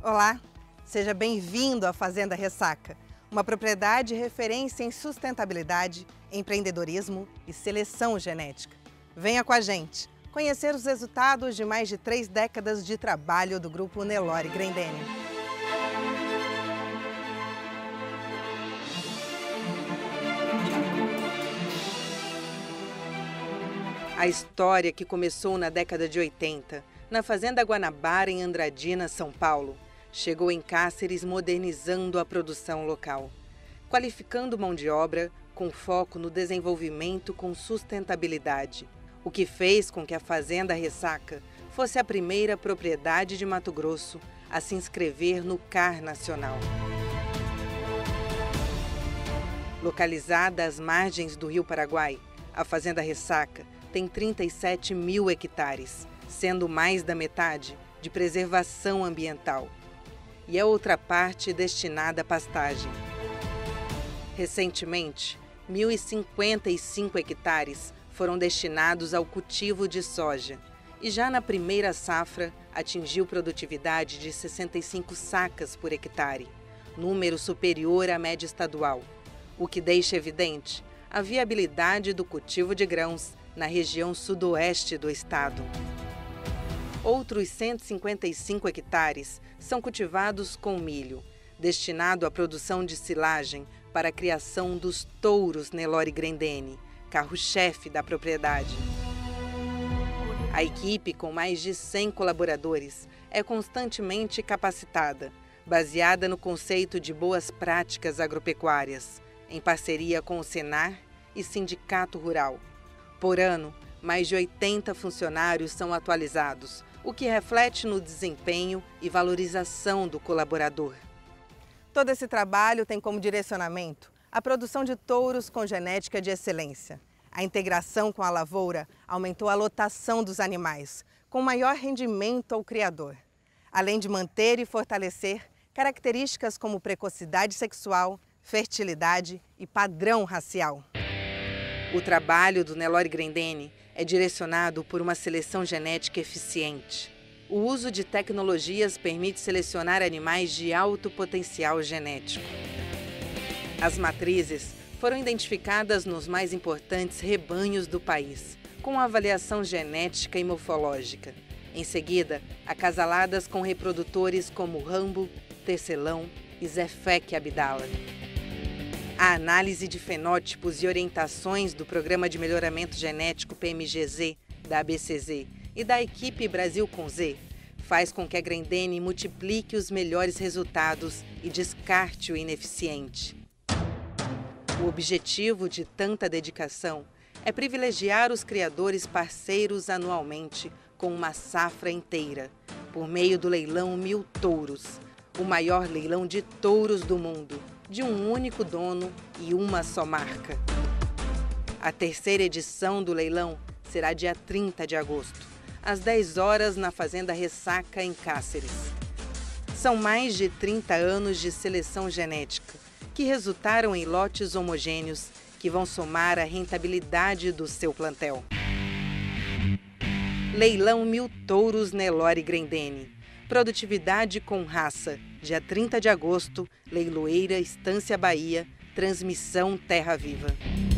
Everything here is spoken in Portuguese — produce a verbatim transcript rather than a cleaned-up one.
Olá, seja bem-vindo à Fazenda Ressaca, uma propriedade referência em sustentabilidade, empreendedorismo e seleção genética. Venha com a gente conhecer os resultados de mais de três décadas de trabalho do Grupo Nelore Grendene. A história, que começou na década de oitenta, na Fazenda Guanabara, em Andradina, São Paulo, chegou em Cáceres modernizando a produção local, qualificando mão de obra com foco no desenvolvimento com sustentabilidade, o que fez com que a Fazenda Ressaca fosse a primeira propriedade de Mato Grosso a se inscrever no C A R Nacional. Localizada às margens do Rio Paraguai, a Fazenda Ressaca tem trinta e sete mil hectares, sendo mais da metade de preservação ambiental, e a outra parte destinada à pastagem. Recentemente, mil e cinquenta e cinco hectares foram destinados ao cultivo de soja, e já na primeira safra atingiu produtividade de sessenta e cinco sacas por hectare, número superior à média estadual, o que deixa evidente a viabilidade do cultivo de grãos na região sudoeste do estado. Outros cento e cinquenta e cinco hectares são cultivados com milho, destinado à produção de silagem para a criação dos touros Nelore Grendene, carro-chefe da propriedade. A equipe, com mais de cem colaboradores, é constantemente capacitada, baseada no conceito de boas práticas agropecuárias, em parceria com o Senar e Sindicato Rural. Por ano, mais de oitenta funcionários são atualizados, o que reflete no desempenho e valorização do colaborador. Todo esse trabalho tem como direcionamento a produção de touros com genética de excelência. A integração com a lavoura aumentou a lotação dos animais, com maior rendimento ao criador, além de manter e fortalecer características como precocidade sexual, fertilidade e padrão racial. O trabalho do Nelore Grendene é direcionado por uma seleção genética eficiente. O uso de tecnologias permite selecionar animais de alto potencial genético. As matrizes foram identificadas nos mais importantes rebanhos do país, com avaliação genética e morfológica. Em seguida, acasaladas com reprodutores como Rambo, Tecelão e Zefec Abdala. A análise de fenótipos e orientações do Programa de Melhoramento Genético P M G Z, da A B C Z e da equipe Brasil com Z, faz com que a Grendene multiplique os melhores resultados e descarte o ineficiente. O objetivo de tanta dedicação é privilegiar os criadores parceiros anualmente com uma safra inteira, por meio do leilão Mil Touros, o maior leilão de touros do mundo, de um único dono e uma só marca. A terceira edição do leilão será dia trinta de agosto, às dez horas, na Fazenda Ressaca, em Cáceres. São mais de trinta anos de seleção genética, que resultaram em lotes homogêneos que vão somar a rentabilidade do seu plantel. Leilão Mil Touros Nelore Grendene. Produtividade com raça. Dia trinta de agosto, Leiloeira, Estância Bahia, transmissão Terra Viva.